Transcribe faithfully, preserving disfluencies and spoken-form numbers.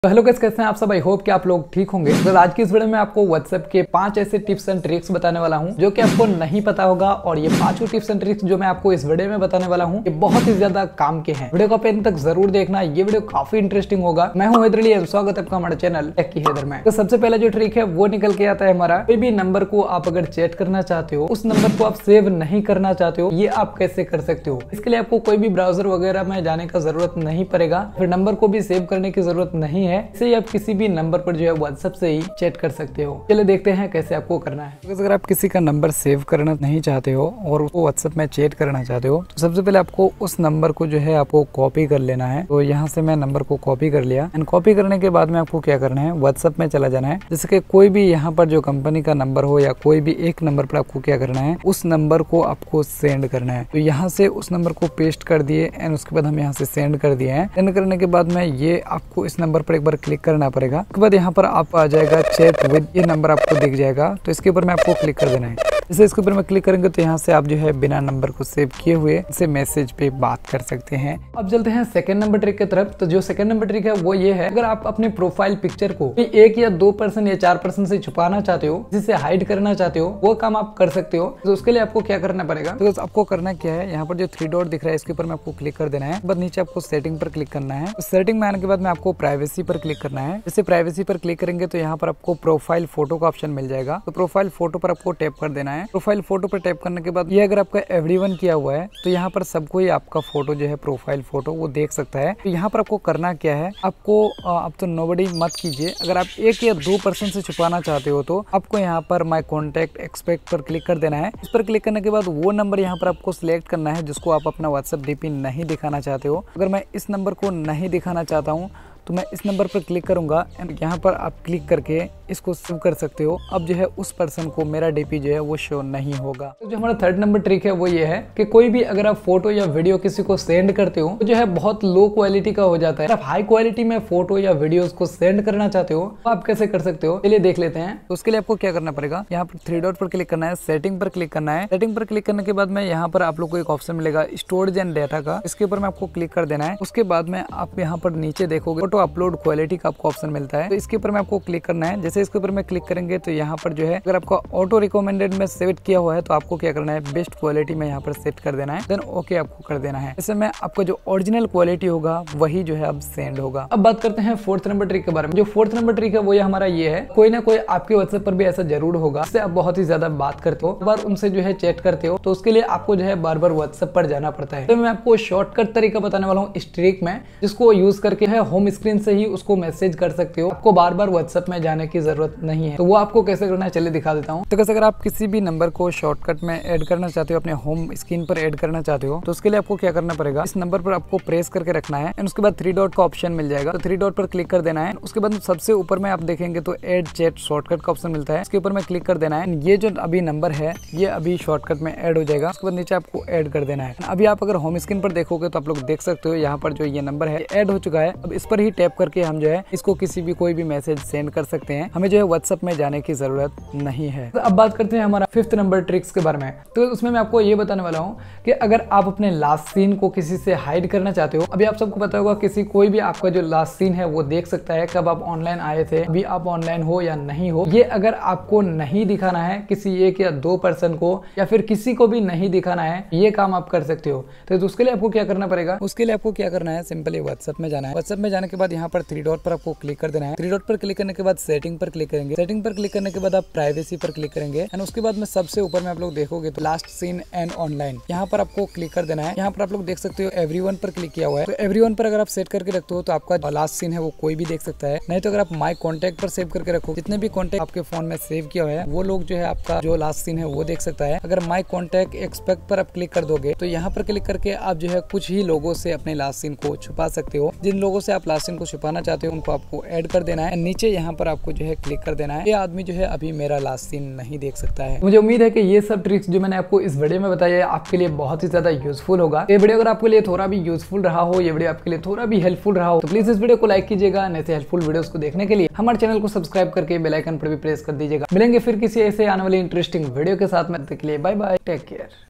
तो hello guys, कैसे हैं आप सब। आई होप कि आप लोग ठीक होंगे। तो आज की इस वीडियो में आपको व्हाट्सएप के पांच ऐसे टिप्स एंड ट्रिक्स बताने वाला हूं जो कि आपको नहीं पता होगा। और ये पांचों टिप्स एंड ट्रिक्स जो मैं आपको इस वीडियो में बताने वाला हूं ये बहुत ही ज्यादा काम के हैं। वीडियो को एंड तक जरूर देखना, ये वीडियो काफी इंटरेस्टिंग होगा। मैं हूं हैदर अली, स्वागत है आपका हमारे चैनल टेक की हैदर में। तो सबसे पहला जो ट्रिक है वो निकल के आता है हमारा, कोई भी नंबर को आप अगर चैट करना चाहते हो, उस नंबर को आप सेव नहीं करना चाहते हो, ये आप कैसे कर सकते हो। इसके लिए आपको कोई भी ब्राउजर वगैरह में जाने का जरूरत नहीं पड़ेगा, फिर नंबर को भी सेव करने की जरूरत नहीं है। इसे आप किसी भी नंबर पर जो है व्हाट्सएप से ही चैट कर सकते हो। चलिए देखते हैं कैसे आपको करना है। तो अगर आप किसी का नंबर सेव करना नहीं चाहते हो और उसको व्हाट्सएप में चैट करना चाहते हो तो सबसे पहले आपको उस नंबर को जो है आपको कॉपी कर लेना है। तो यहाँ से मैं नंबर को कॉपी कर लिया एंड कॉपी करने के बाद में आपको क्या करना है, व्हाट्सएप में चला जाना है। जैसे कि कोई भी यहाँ पर जो कंपनी का नंबर हो या कोई भी एक नंबर पर आपको क्या करना है, उस नंबर को आपको सेंड करना है। तो यहाँ से उस नंबर को पेस्ट कर दिए एंड उसके बाद हम यहाँ से सेंड कर दिए हैं। सेंड करने के बाद में ये आपको इस नंबर पर एक बार क्लिक करना पड़ेगा। उसके बाद यहाँ पर आप आ जाएगा चैट विद, ये नंबर आपको दिख जाएगा। तो इसके ऊपर में आपको क्लिक कर देना है। जैसे इसके ऊपर में क्लिक करेंगे तो यहाँ से आप जो है बिना नंबर को सेव किए हुए इसे मैसेज पे बात कर सकते हैं। अब चलते हैं सेकंड नंबर ट्रिक की तरफ। तो जो सेकंड नंबर ट्रिक है वो ये है, अगर आप अपने प्रोफाइल पिक्चर को एक या दो परसेंट या चार परसेंट से छुपाना चाहते हो, जिसे हाइड करना चाहते हो, वो काम आप कर सकते हो। तो उसके लिए आपको क्या करना पड़ेगा, तो आपको करना क्या है, यहाँ पर जो थ्री डॉट दिख रहा है इसके ऊपर में आपको क्लिक कर देना है। बस नीचे आपको सेटिंग पर क्लिक करना है। तो सेटिंग में आने के बाद में आपको प्राइवेसी पर क्लिक करना है। जैसे प्राइवेसी पर क्लिक करेंगे तो यहाँ पर आपको प्रोफाइल फोटो का ऑप्शन मिल जाएगा। तो प्रोफाइल फोटो पर आपको टैप कर देना है। प्रोफाइल फोटो पर टैप करने के बाद ये अगर आपका एवरीवन किया हुआ है तो यहाँ पर सबको ही आपका फोटो जो है प्रोफाइल फोटो वो देख सकता है। तो यहाँ पर आपको करना क्या है, आपको अब तो नोबडी मत कीजिए। अगर आप एक या दो परसेंट से छुपाना चाहते हो तो आपको यहाँ पर माई कॉन्टैक्ट एक्सपेक्ट पर क्लिक कर देना है। इस पर क्लिक करने के बाद वो नंबर यहाँ पर आपको सिलेक्ट करना है जिसको आप अपना व्हाट्सएप डीपी नहीं दिखाना चाहते हो। अगर मैं इस नंबर को नहीं दिखाना चाहता हूँ तो मैं इस नंबर पर क्लिक करूंगा एंड यहाँ पर आप क्लिक करके इसको सेव कर सकते हो। अब जो है उस पर्सन को मेरा डीपी जो है वो शो नहीं होगा। तो जो हमारा थर्ड नंबर ट्रिक है वो ये है कि कोई भी अगर आप फोटो या वीडियो किसी को सेंड करते हो तो जो है बहुत लो क्वालिटी का हो जाता है। आप हाई क्वालिटी में फोटो या वीडियोस को सेंड करना चाहते हो तो आप कैसे कर सकते हो, चलिए देख लेते हैं। तो उसके लिए आपको क्या करना पड़ेगा, यहाँ पर थ्री डॉट पर क्लिक करना है, सेटिंग पर क्लिक करना है। सेटिंग पर क्लिक करने के बाद में यहाँ पर आप लोग को एक ऑप्शन मिलेगा स्टोरेज एंड डाटा का, इसके ऊपर में आपको क्लिक कर देना है। उसके बाद में आप यहाँ पर नीचे देखोगे फोटो अपलोड क्वालिटी का आपको ऑप्शन मिलता है। तो इसके ऊपर में आपको क्लिक करना है। जैसे इसके ऊपर में क्लिक करेंगे तो यहाँ पर जो है अगर आपका ऑटो रिकमेंडेड में सेट किया हुआ है तो आपको क्या करना है, बेस्ट क्वालिटी में यहाँ पर सेट कर देना है। देन ओके आपको कर देना है। ऐसे में आपका जो ओरिजिनल क्वालिटी होगा वही जो है अब सेंड होगा। अब बात करते हैं फोर्थ नंबर ट्रिक के बारे में। जो फोर्थ नंबर ट्रिक है वो ये हमारा ये है, कोई ना कोई आपके व्हाट्सएप पर भी ऐसा जरूर होगा जिससे आप बहुत ही ज्यादा बात करते हो, बार उनसे जो है चैट करते हो, तो उसके लिए आपको जो है बार बार व्हाट्सएप पर जाना पड़ता है। तो मैं आपको शॉर्टकट तरीका बताने वाला हूँ इस ट्रिक में, जिसको यूज करके है होम स्क्रीन से ही उसको मैसेज कर सकते हो। आपको बार बार व्हाट्सएप में जाने की जरूरत नहीं है। तो वो आपको कैसे करना है चलिए दिखा देता हूँ। तो कैसे, अगर आप किसी भी नंबर को शॉर्टकट में ऐड करना चाहते हो, अपने होम स्क्रीन पर ऐड करना चाहते हो, तो उसके लिए आपको क्या करना पड़ेगा, इस नंबर पर आपको प्रेस करके रखना है एंड उसके बाद थ्री डॉट का ऑप्शन मिल जाएगा। तो थ्री डॉट पर क्लिक कर देना है। उसके बाद सबसे ऊपर में आप देखेंगे तो ऐड चैट शॉर्टकट का ऑप्शन मिलता है, इसके ऊपर में क्लिक कर देना है। ये जो अभी नंबर है ये अभी शॉर्टकट में ऐड हो जाएगा। उसके बाद नीचे आपको ऐड कर देना है। अभी आप अगर होम स्क्रीन पर देखोगे तो आप लोग देख सकते हो यहाँ पर जो ये नंबर है ऐड हो चुका है। अब इस पर ही टैप करके हम जो है इसको किसी भी कोई भी मैसेज सेंड कर सकते हैं। हमें जो है व्हाट्सएप में जाने की जरूरत नहीं है। तो अब बात करते हैं हमारा फिफ्थ नंबर ट्रिक्स के बारे में। तो उसमें मैं आपको ये बताने वाला हूँ कि अगर आप अपने लास्ट सीन को किसी से हाइड करना चाहते हो, अभी आप सबको पता होगा किसी कोई भी आपका जो लास्ट सीन है वो देख सकता है, कब आप ऑनलाइन आए थे, अभी आप ऑनलाइन हो या नहीं हो। ये अगर आपको नहीं दिखाना है किसी एक या दो पर्सन को या फिर किसी को भी नहीं दिखाना है, ये काम आप कर सकते हो। तो उसके लिए आपको क्या करना पड़ेगा, उसके लिए आपको क्या करना है, सिंपली व्हाट्सएप में जाना है। व्हाट्सएप में जाने के बाद यहाँ पर थ्री डॉट पर आपको क्लिक कर देना है। थ्री डॉट पर क्लिक करने के बाद सेटिंग पर क्लिक करेंगे। सेटिंग पर क्लिक करने के बाद आप प्राइवेसी पर क्लिक करेंगे एंड उसके बाद में सबसे ऊपर में आप लोग देखोगे तो लास्ट सीन एंड ऑनलाइन, यहाँ पर आपको क्लिक कर देना है। यहाँ पर आप लोग देख सकते हो एवरीवन पर क्लिक किया हुआ है। तो एवरीवन पर अगर आप सेट करके रखते हो तो आपका लास्ट सीन है वो कोई भी देख सकता है। नहीं तो अगर आप माई कॉन्टैक्ट पर सेव करके रखो, जितने भी कॉन्टैक्ट आपके फोन में सेव किया हुआ है वो लोग जो है आपका जो लास्ट सीन है वो देख सकता है। अगर माई कॉन्टैक्ट एक्सपेक्ट पर आप क्लिक कर दोगे तो यहाँ पर क्लिक करके आप जो है कुछ ही लोगों से अपने लास्ट सीन को छुपा सकते हो। जिन लोगों से आप लास्ट सीन को छुपाना चाहते हो उनको आपको ऐड कर देना है। नीचे यहाँ पर आपको जो है क्लिक कर देना है। ये आदमी जो है अभी मेरा लास्ट सीन नहीं देख सकता है। मुझे उम्मीद है कि ये सब ट्रिक्स जो मैंने आपको इस वीडियो में बताया है आपके लिए बहुत ही ज्यादा यूजफुल होगा। ये वीडियो अगर आपके लिए थोड़ा भी यूजफुल रहा हो, ये वीडियो आपके लिए थोड़ा भी हेल्पफुल रहा हो तो प्लीज इस वीडियो को लाइक कीजिएगा। ऐसे हेल्पफुल वीडियोस को देखने के लिए हमारे चैनल को सब्सक्राइब करके बेल आइकन पर भी प्रेस कर दीजिएगा। मिलेंगे फिर किसी ऐसे आने वाले इंटरेस्टिंग वीडियो के साथ में, तब तक के लिए बाय बाय, टेक केयर।